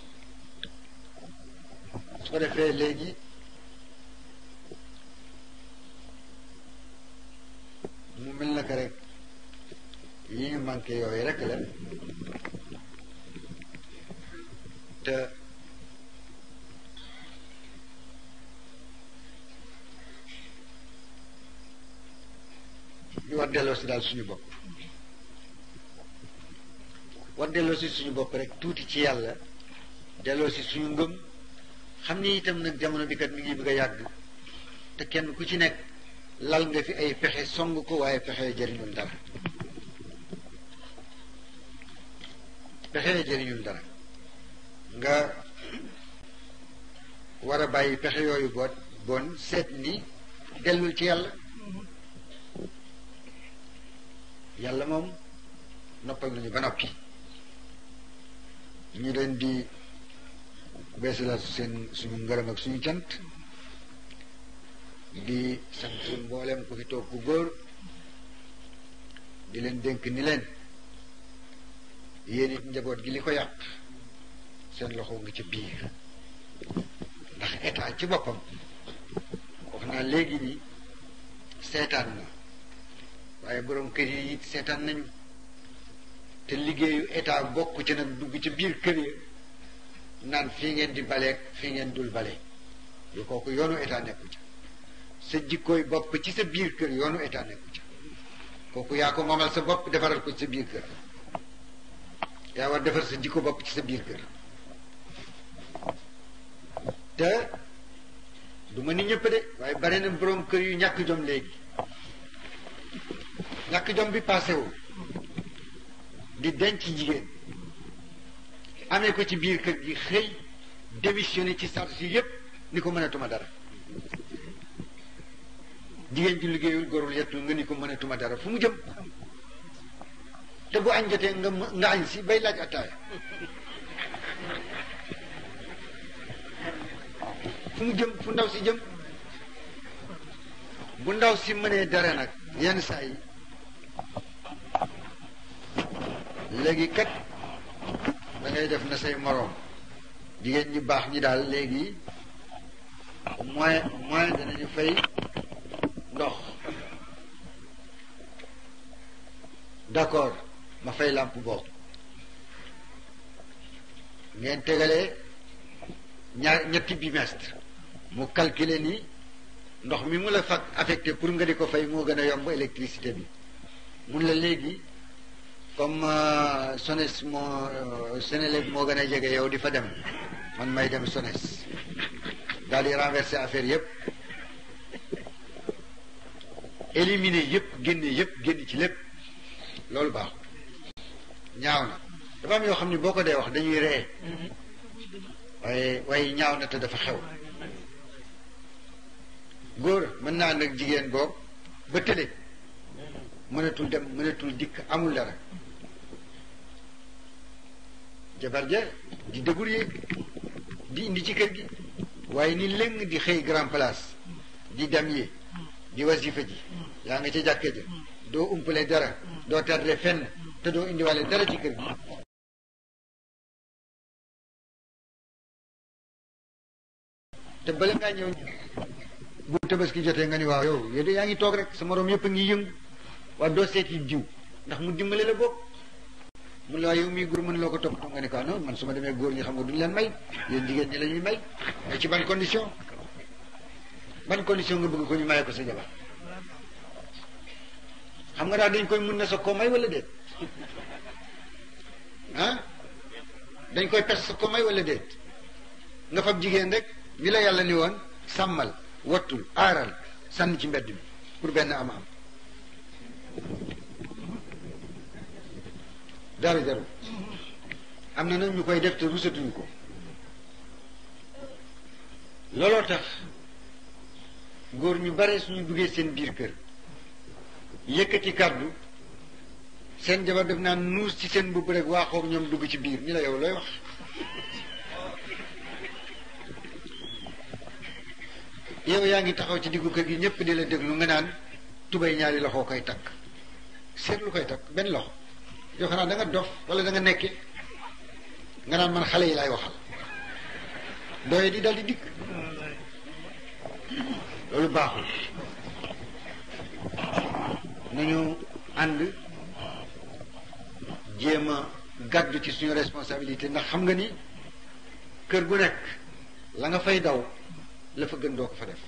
su ko defee léegi mu mel na ko rek yi ñu manqué yooyu rek la te ñu war delloo si daal suñu bopp war delloo si suñu bopp rek tuuti ci yàlla delloo si suñu ngëm xam ni itam nag jamono bi kat mi ngi bëgg a yàgg te kenn ku ci nekk lal nga fi ay pexe song ko waaye pexe jëriñul dara pexe jëriñul dara nga war a bàyyi pexe yooyu boot bon seet ni dellul ci yàlla yàlla moom noppal nañu ba noppi ñu leen di beesalaat seen suñu ngërëm ak suñu cant di sant mboolem ku fi toog ku góor di leen dénk ni leen yéen it njaboot gi li ko yàq seen loxo nga ca biir ndax état ci boppam wax naa léegi ni seetaan na waaye borom kër yi it seetaan nañu te liggéeyu état bokk ci nag dugg ci biir kër yi naan fii ngeen di baleek fii ngeen dul bale yu kooku yoonu état nekku ca sa jikkooy bopp ci sa biir kër yoonu état nekku ca kooku yaa ko moomal sa bopp defaral ko ci sa biir kër yaa war defar sa jikko bopp ci sa biir kër te du ma ni ñëpp de waaye bare na borom kër yu ñàkk jom léegi ñàkk jom bi passé wu di denc jigéen amee ko ci biir kër gi xëy démissionné ci charge yi yépp ni ko mënatuma dara jigéen ji liggéeyul gorul yettul nga ni ko mënatuma dara fu mu jëm te bu añ jotee nga nga añ si bay laaj attaaya fu mu jëm fu ndaw si jëm bu ndaw si mënee dara nag yenn saa yi léegi kat da ngay def na say moroom jigéen ñi baax ñi daal léegi moyen moyen danañu fay ndox d'accord ma fay làmp boobu ngeen tegalee ñaar ñetti bimestre mu calculer ni ndox mi mu la fag affecté pour nga di ko fay moo gën a yomb électricité bi mun la léegi comme SONES moo Senelec moo gën a jege yow di fa dem man may dem SONES daal di renverser affaire yépp éliminer yépp génne yépp génn ci lépp loolu baaxul ñaaw na dafa am yoo xam ne boo ko dee wax dañuy ree waaye waaye ñaaw na te dafa xew góor mën naa nag jigéen boobu ba tële mënatul dem mënatul dikk amul dara jabar ja di débrouiller di indi ci kër gi waaye ni lëng di xëy grand place di dem yi di wasifa ji yaa nga ca jàkka ja doo umpale dara doo tardé fenn te doo indiwale dara ci kër gi te bala ngaa ñëw bu tabaski jotee nga ni waaw yow yow de yaa ngi toog rek sa moroom yëpp a ngi yëngu waaye doo seeti jiw ndax mu dimbale la bopp mun la yow mii góor mën loo ko toppatoo nga ne ko non man su ma demee góor ñi xam nga duñu leen may yéen jigéen ñi la ñuy may mais ci ban condition ban condition nga bëgg ko ñu maye ko sa jabar xam nga daal dañ koy mun na sa ko may wala déet ah dañ koy pes sa ko may wala déet nga fab jigéen rek li la yàlla ni woon sàmmal wattul aaral sànni ci mbedd mi pour benn am am dara jaru am na nag ñu koy def te rusatuñu ko looloo tax góor ñu bare suñu duggee seen biir kër yëkkati kàddu seen jabar def naan nuus ci seen mbubb rek waaxoog ñoom dugg ci biir ni la yow looy wax yow yaa ngi taxaw ci diggu kër gi ñëpp di la déglu nga naan tubay ñaari loxo koy takk seet lu koy takk benn loxo yow xanaa da nga dof wala da nga nekke nga naan man xale yi laay waxal doye di dal di dikk loolu baaxul nañu ànd jéem a gàddu ci suñu responsabilité ndax xam nga ni kër gu nekk la nga fay daw la fa gën doo ko fa def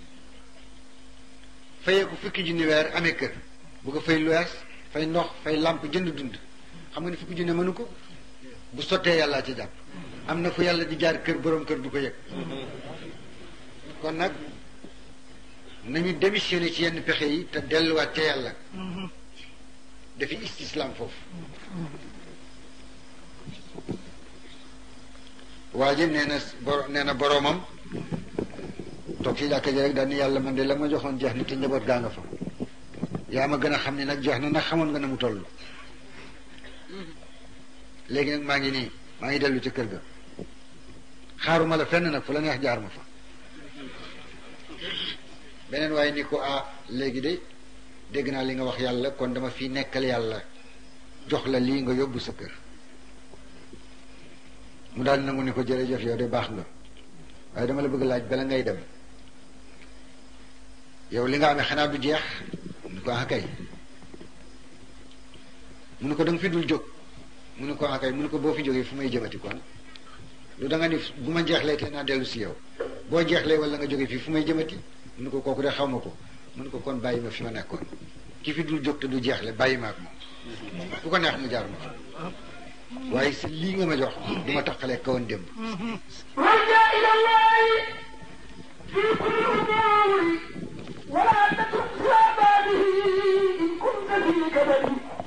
fayee ko fukki junni weer amee kër bu ko fay luwees fay ndox fay làmp jënd dund xam nga ni fukki junne mënu ko bu sottee yàllaa ci jàpp am na fu yàlla di jaar kër boroom kër du ko yëg kon nag nañu démissionné ci yenn pexe yi te delluwaat ca yàlla dafi istislam foofu waa ji nee na boro nee na boroomam toog ci jàkka ji rek daal ni yàlla man de la ma joxoon jeex na te njaboot gaa nga fa yaa ma gën a xam ne nag jeex na nag xamoon nga ne mu toll léegi nag maa ngi nii maa ngi dellu ca kër ga xaaruma la fenn nag fu la neex jaar ma fa beneen waaye ni ko ah léegi de dégg naa li nga wax yàlla kon dama fi nekkal yàlla jox la lii nga yóbbu sa kër mu daal nangu ni ko jërëjëf yow de baax nga waaye dama la bëgg laaj bala ngay dem yow li nga amee xanaa du jeex mu ne ko ah kay mu ne ko da nga fi dul jóg mu ne ko ah kay mu ne ko boo fi jógee fu may jëmati kon lu da nga ni bu ma jeexlee te naa dellu si yow boo jeexlee wala nga jógee fii fu may jëmati mu ne ko kooku de xaw ma ko mu ne ko kon bàyyi ma fi ma nekkoon ki fi dul jóg te du jeexle bàyyi ma ak moom fu ko neex mu jaar ma fa waaye si lii nga ma jox du ma taqalee kawoon démb رجع إلى الله في كل أمور ولا تترك عباده إن كنت في كبد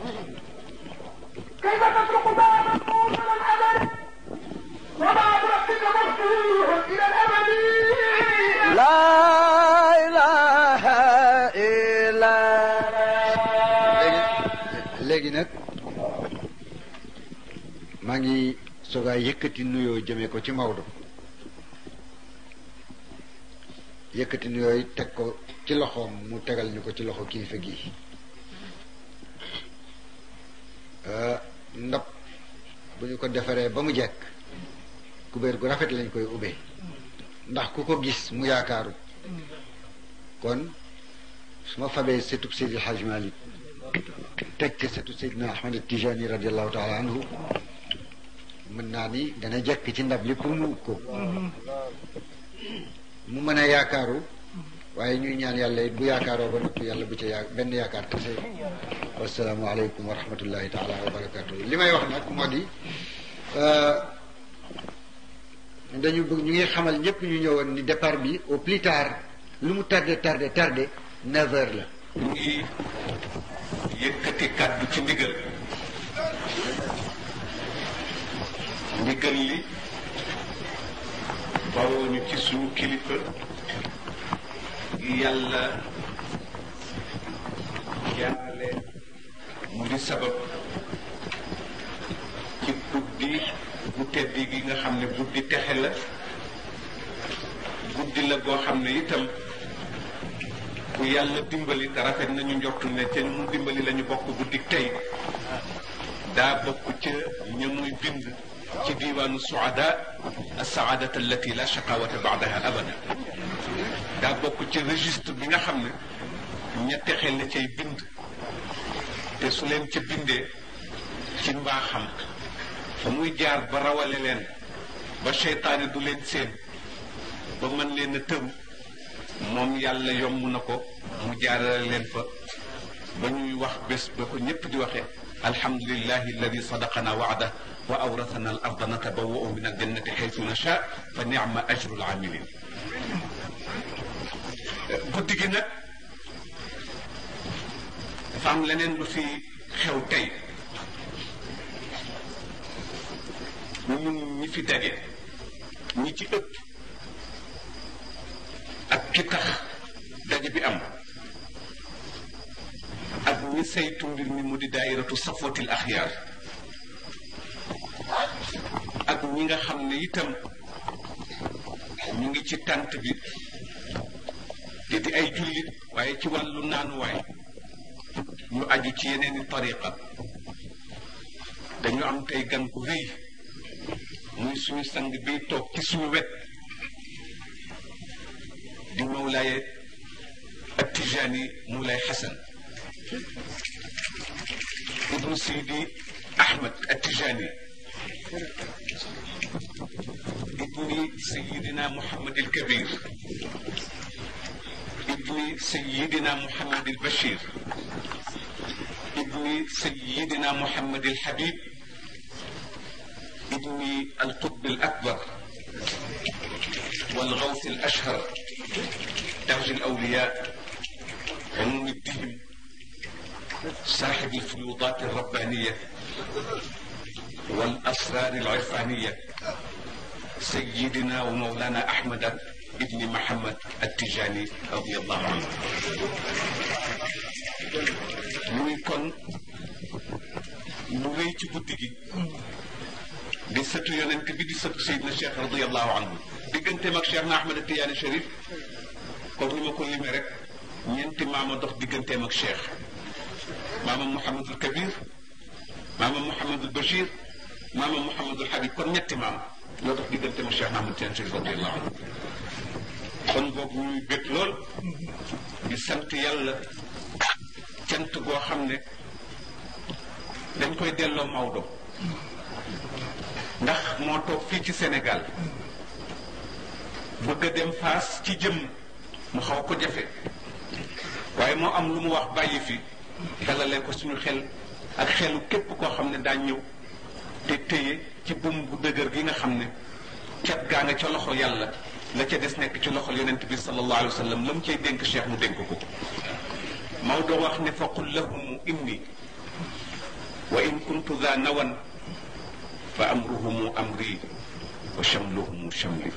كيف تترك بابا موصلا أبدا وبعد ربك مفتوح إلى الأبد لا إله إلا léegi nag maa ngi soogaa yëkkati nuyoo jëmee ko ci Maodo yëkkati nuyoo yi teg ko ci loxoom mu tegal ñu ko ci loxo kilifa gi ndab bu ñu ko defaree ba mu jekk kubéer gu rafet lañ koy ubbee ndax ku ko gis mu yaakaaru kon su ma fabee setub Seydi El Hadj Malick teg ci setu Seydina Ahmad Tijani radiallahu taala anhu mën naa ni dana jekk ci ndab li pour mu ub ko mu mën a yaakaaru waaye ñuy ñaan yàlla it bu yaakaaroo ba noppi yàlla bu ca yaa benn yaakaar kese wasalaamu aleykum wa rahmatullahi taala wa barakatuh li may wax nag moo di dañu bëgg ñu ngi xamal ñëpp ñu ñëwoon ni départ bi au plus tard lu mu tardé tardé tardé neuf heures la ñu ngi yëkkati kàddu ci ndigal ndigal li bawoo ñu ci suñu kilifa yàlla jaarale mu di sabab ci guddi bu tedd gi nga xam ne guddi texe la guddi la goo xam ne itam ku yàlla dimbali te rafet nañu njortu ne ca mu dimbali la ñu bokk guddi tey daa bokk ca ña muy bind ci diiwaanu suada as-saadat allati la shaqawata baadaha abada daa bokk ci registre bi nga xam ne ña texe la cay bind te su leen ca bindee ci mbaaxam fa muy jaar ba rawale leen ba seytaane du leen seen ba mën leen a tëru moom yàlla yomb na ko mu jaarale leen fa ba ñuy wax bés ba ko ñépp di waxee alhamdulillahi alladi sadaqana waada wa awrathana al arda natabawwa'u min aljannati haythu nasha fa ni'ma ajru al amilin guddi gi nag dafa am leneen lu fi xew tey ñun ñi fi daje ñi ci ëpp ak ki tax daje bi am ak ñi saytu mbir mi mu di daayiratu safotil axyaar ak ñi nga xam ne itam ñu ngi ci tànt bi te di ay jullit waaye ci wàllu naanuwaay ñu aju ci yeneeni tariqa dañu am tey gan bu rëy muy suñu sang bi toog ci suñu wet di Mawlaaye At-Tijaani Moulay Hassan ibnu Seydi Ahmed At-Tijaani ibni Seyyidina Muhammad al-Kabir ibni Seyyidina Muhammad al-Bashir ibni Seyyidina Muhammad al-Habib ibni al-Qutb al-Akbar والغوث الأشهر تاج الأولياء وممدهم صاحب الفيوضات الربانية والأسرار العرفانية سيدنا ومولانا أحمد ابن محمد التجاني رضي الله عنه muy kon lu rëy ci guddi gi di sëtu yonent bi di sëtu Seydina Cheikh radiyallahu anhu digganteem ak Cheikh na Ahmed Tidiane Chérif comme ni ma ko limee rek ñeenti maama dox digganteem ak Cheikh maama Mouhamadul Kabir maama Mouhamadul Bachir maama Mouhamadul Habib kon ñetti maama ñoo dox digganteem ak Cheikh Ahmad Tidiane Chérif radiyallahu anhu kon boobu ñuy bég lool di sant yàlla cant goo xam ne dañ koy delloo Maodo ndax moo toog fii ci Sénégal bëgg a dem Fass ci jëm mu xaw ko jafe waaye moo am lu mu wax bàyyi fi dalalee ko suñu xel ak xelu képp koo xam ne daa ñëw te téye ci buum bu dëgër gi nga xam ne cat gaa nga ca loxo yàlla la ca des nekk ci loxol yonent bi sallallahu alayhi wa sallam la mu cay dénk Cheikh mu dénk ko Maodo wax ne fa qul lahum inni wa in kuntu daa nawan fa amruhumu amri wa chamluhumu chamli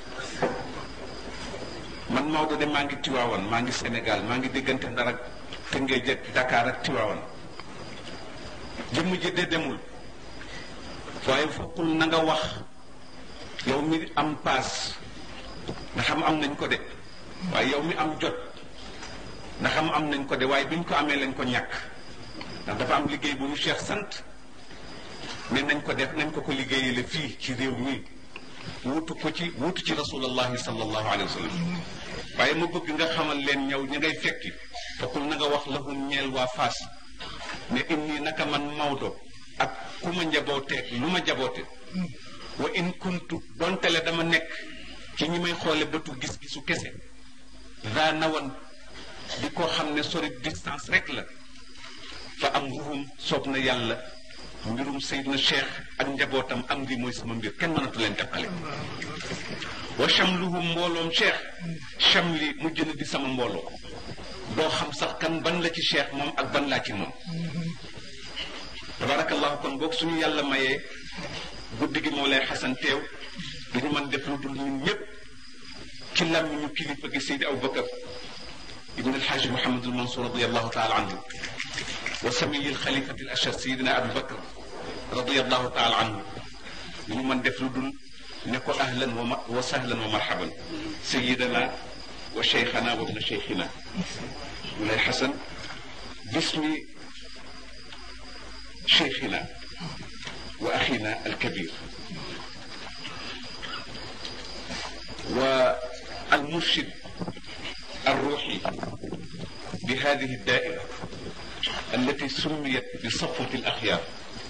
man Maodo de maa ngi Tiwaawan maa ngi Sénégal maa ngi diggante Ndar ak Tëngéej ak Dakar ak Tiwaawan jëmm ji de demul waaye fokkul na nga wax yow mi am paas nga xam am nañ ko de waaye yow mi am jot nga xam am nañ ko de waaye biñ ko amee lañ ko ñàkk ndax dafa am liggéey bu ñu Cheikh sant ne nañ ko def nañ ko ko liggéeyale fii ci réew mi wuutu ko ci wuutu ci rasulullahi sallallahu alayhi wa sallam waaye ma bëgg nga xamal leen ñëw ñi ngay fekki fokkul na nga wax lahum ñeel waa Fass ne inni naka man Maodo ak ku ma njabooteeg lu ma jaboote wa in kuntu dontele dama nekk ci ñi may xoole bëtu gis-gisu kese daa nawan di ko xam ne sori distance rek la fa am ruhum soob na yàlla mbirum Seydina Cheikh ak njabootam am di mooy sama mbir kenn mënatu leen teqale wa chamluhum mbooloom Cheikh chamli mujj na di sama mbooloo doo xam sax kan ban la ci Cheikh moom ak ban laa ci moom tabarakallahu kon boog suñu yàlla mayee guddi gi moo lay xasan teew duñu mën def lu dul ñun ñëpp ci làmmiñu kilifa gi Seydi Aboubacar ibn alxaaji Mouhamadul Mansour radiallahu taala anhu wa samiyi alxalifati alashar Seydina Aboubacar radiallahu taala anhu duñu mën def lu dul ne ko ahlan wa sahlan wa marhaban sayidana wa cheikhana wa ibna cheikhina mu lay xasan bismi cheikhina wa axina alkabir والمرشد الروحي بهذه الدائرة التي سميت بصفوة الأخيار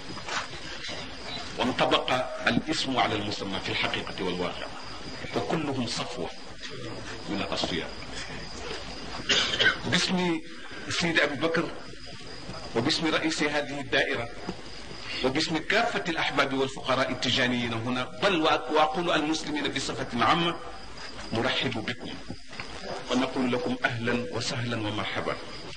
وانطبق الاسم على المسمى في الحقيقة والواقع وكلهم صفوة من الأصفياء باسم سيد أبي بكر وباسم رئيس هذه الدائرة وباسم كافة الأحباب والفقراء التجانيين هنا بل وأقول المسلمين بصفة عامة نرحب بكم ونقول لكم أهلا وسهلا ومرحبا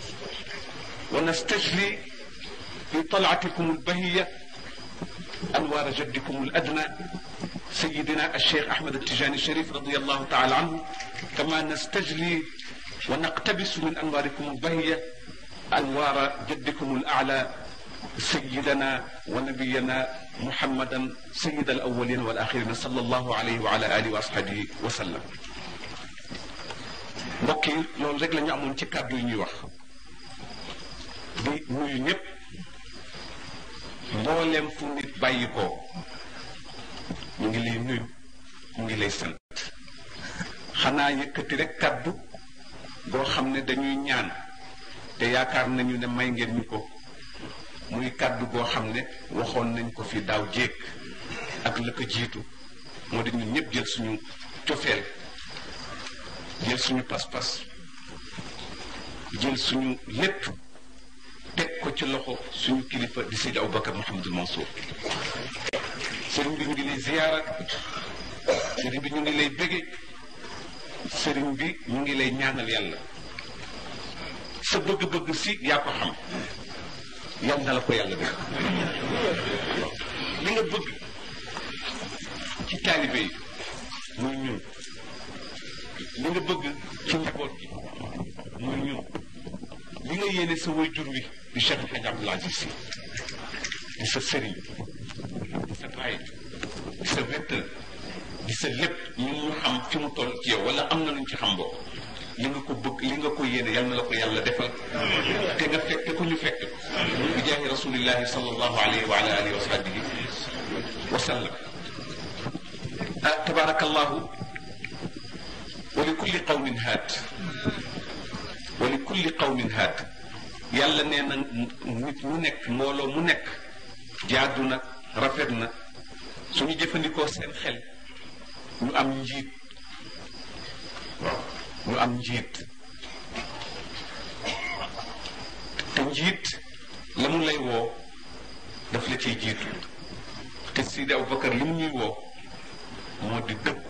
ونستجلي في طلعتكم البهية أنوار جدكم الأدنى سيدنا الشيخ أحمد التجاني الشريف رضي الله تعالى عنه كما نستجلي ونقتبس من أنواركم البهية أنوار جدكم الأعلى سيدنا ونبينا محمدا سيد الأولين والآخرين صلى الله عليه وعلى آله وأصحابه وسلم mbokk yi loolu rek la ñu amoon ci kàddu yi ñuy wax di nuyu ñëpp mbooleem fu nit bàyyi ko ñu ngi lay nuyu ñu ngi lay sant xanaa yëkkati rek kàddu boo xam ne dañuy ñaan te yaakaar nañu ne may ngeen ñu ko muy kàddu goo xam ne waxoon nañ ko fi daaw jéeg ak la ko jiitu moo di ñun ñëpp jël suñu cofeel jël suñu pas-pas jël suñu lépp teg ko ci loxo suñu kilifa di Seydi Aboubacar Mouhamadul Mansour sëriñ bi ñu ngi lay ziyaara sëriñ bi ñu ngi lay bége sëriñ bi ñu ngi lay ñaanal yàlla sa bëgg-bëgg si yaa ko xam yal na la ko yàlla def li nga bëgg ci taalibe yi muy ñun li nga bëgg ci njaboot gi muy ñun li nga yéene sa waajur wi di Cheikh El Hadj Abdoul Aziz Sy di sa sëriñ di sa baay di sa wettal di sa lépp ñun ñu xam fi mu toll ci yow wala am na luñ ci xam boo li nga ko bëgg li nga ko yéene yal na la ko yàlla defal te nga fekk ko ñu fekk ko bi jaahi rasulillahi sallallahu alayhi wa ala alihi wa sahbihi wa sallam ah tabarakallahu wa li kulli qawmin haat wa li kulli qawmin haat yàlla nee na nit mu nekk mbooloo mu nekk jaadu na rafet na suñu jëfandikoo seen xel ñu am njiit waaw ñu am njiit te njiit la mu lay woo daf la ciy jiitu te Sidi Aboubacar li mu ñuy woo moo di dëggu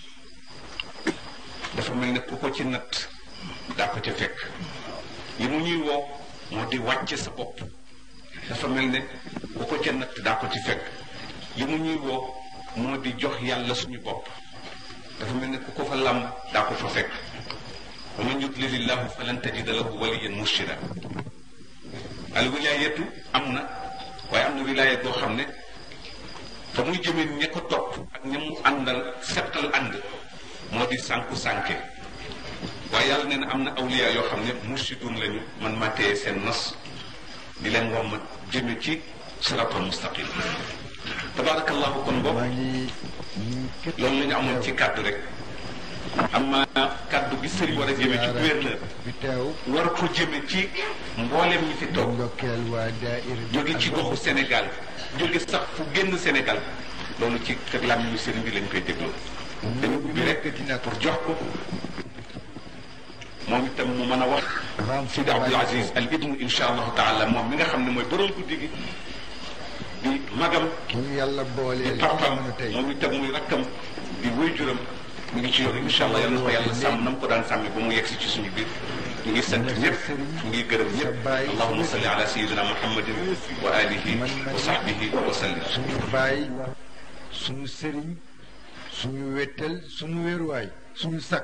dafa mel ne ku ko ci natt daa ko ca fekk li mu ñuy woo moo di wàcce sa bopp dafa mel ne ku ko ca natt daa ko ci fekk li mu ñuy woo moo di jox yàlla suñu bopp dafa mel ne ku ko fa làmb daa ko fa fekk wa man yudlilillahu falan tajida lahu waliyan murshida al wilaayatu am na waaye am na wilaaya boo xam ne fa muy jëmee ña ko topp ak ña mu àndal seqal ànd moo di sànku sànke waaye yàlla nee na am na awliya yoo xam ne murshidun lañu man maa téye seen nos di leen wommat jëme ci siratal mustaqim tabaarakallahu kon boobu loolu la ñu amoon ci kàddu rek am na kàddu bi sëriñ war a jëme ci gouverneur war ko jëme ci mboolem ñi fi toog jóge ci goxu Sénégal jóge sax fu génn Sénégal loolu ci kër làmmiñu sëriñ bi lañ koy dégloo dañu ubbi rek pour jox ko moom itam mu mën a wax Sidi Abdoul Aziz Al Ibn insha allahu taala moom mi nga xam ne mooy borom guddi gi di magam yàlla boole di papam moom itam muy rakkam di wayjuram mu ngi ci yoon insha allah yal na ko yàlla sàmm na mu ko daan sàmmi ba mu yegsi ci suñu biir ñu ngi sant ñëpp ñu ngi gërëm ñëpp allahumma salli ala sayyidina muhammadin wa alihi wa sahbihi wa sallim suñu baay suñu sëriñ suñu wettal suñu wéeruwaay suñu sakk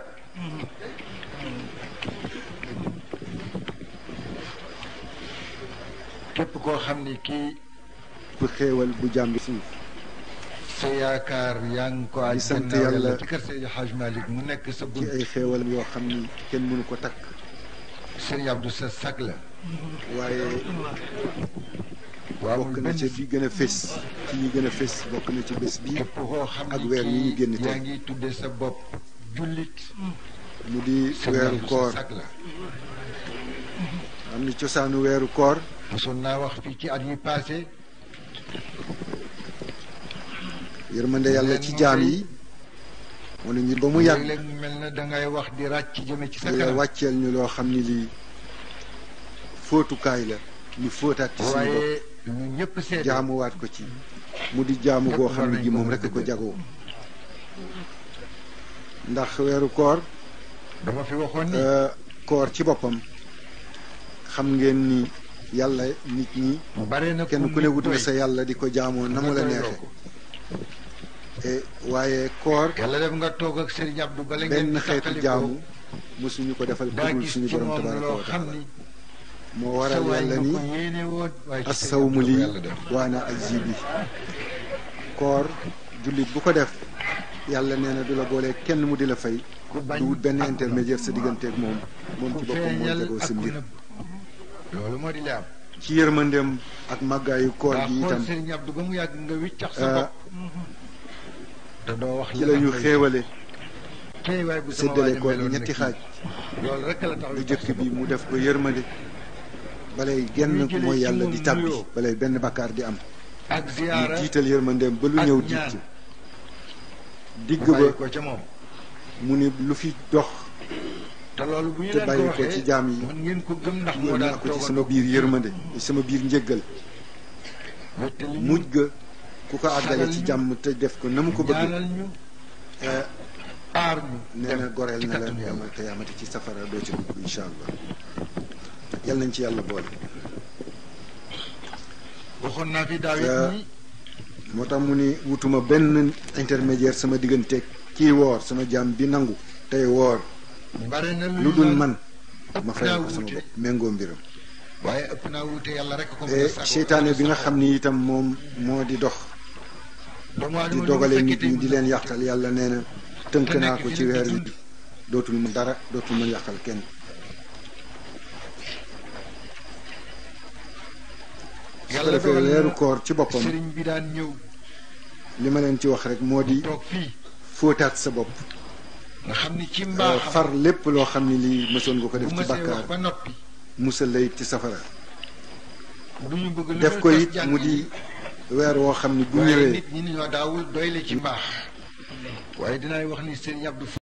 képp koo xam ni kii bu xéewal bu jàmbi suuf sa yaakaar yaa ngi ko di sant yàlla ci kër Seydi Hadj Malick mu nekk sa ci bunt ay xéewalam yoo xam ni kenn mënu ko takk Serigne Abdou sa sag la waaye waaw bokk na ci fi gën a fés ci ñi gën a fés bokk na ci bés bi képp koo xam ak ni weer yi ñu génn kii yaa tey ngi tudde sa bopp jullit mu di Serigne weeru Abdou koor sa sag la am ni cosaanu weeru koor mosoon naa wax fii ci at yi passé yërmande yàlla ci jaam yi wala ñu ba mu yàgg léeg-léeg mu mel na dangay wax di ràcc jëme ci sa yàlla kanam wàcceel ñu loo xam ni lii fóotukaay la ñu fóotaat ci suñu bopp waaye ñu ñëpp seede jaamuwaat ko ci mu di jaamu goo xam ne gi moom rekk ko jagoo ndax weeru koor dama fi waxoon ni euh, koor ci boppam xam ngeen ni yàlla nit ñi bare na kenn ku ne wut na sa yàlla di ko jaamoo na mu la neexe e waaye koor yàlla def nga toog ak Serigne Abdou bala ngeen benn di xeetu tàqalikoo jaamu mosuñu ko defal daa kudul gis suñu ci borom moom tabaraka loo wa xam taala ni moo sa waral waay yàlla nga ni ko yéene woon waaye ci assawmu Serigne lii Abdou yàlla def waana ajzi bi koor jullit bu ko def yàlla nee na du la boolee kenn mu di la fay ku bañ du wut benn ak intermédiaire sa digganteeg moom moom ku ci boppam moo feeñal jagoo ak sa ku mbir nëbb loolu moo di li am ci yërmandeem ak màggaayu koor daa gi xool itam Serigne Abdou ba mu yàgg nga wiccax sa euh, bopp te doo wax ci la ñu xéewale kay waay bu sama séddale waay koor gi meloon na ñetti kii. xaaj loolu rek la tax bu jëkk bi mu def ko yërmande balay genn Muy jëlee mooy ci yàlla moom di tàbbi nuyoo. balay benn bakkaar di am ak mu ziyaara jiital yërmandeem ba lu ak ñëw ñaan. jiit digg bàyyi ba ko ca moom mu ni lu fi dox te loolu bu ñu te leen ko bàyyi ko waxee ci jaam yi mën ngeen ko gëm ndax moo yóbbu daan naa ko ci toogal sama biir yërmande sama biir njëggal wettali ñu, mujj ga ku ko àggale ci jàmm te def ko na mu ko bëgg ñaanal ñu aar ñu nee na goreel ci na la kattanu yàlla. yawmal qiyaamati ci safara doo ci dugg incha allah yal nañ ci yàlla boole waxoon naa fi daaw Euh, it ni moo tax mu ni wutuma benn intermédiaire sama digganteeg kii woor sama jaam bi nangu tey woor bare na lu dul man ëpp ma fay naa ko sama wuute bopp méngoo mbiram waaye ëpp naa wuute yàlla rek ko mën a e sàkku. seytaane bi nga xam ni itam moom moo di dox doomu aadama di lu mu dogale fekkee nit tey ñi mu di leen yàqal yàlla nee na tënk te naa nekk ko fi ci di weer wi dund. dootul mën dara dootul mën yàqal kenn. su ko defee weeru koor ci boppam sëriñ bi daan ñëw li ma leen ci wax rek moo di toog fii fóotaat sa bopp. nga xam ni ci mbaaxam far lépp loo xam ne lii mësoon nga ko def bu ci mësee wax bàkkaar ba noppi musal la it ci safara. du ñu bëgg lu def dul ko tas it jàng mu yi. di weer woo xam ne bu waaye ñëwee nit ñi ñoo daawul doyle ci mbaax waaye dinaay wax ni sëriñ Abdou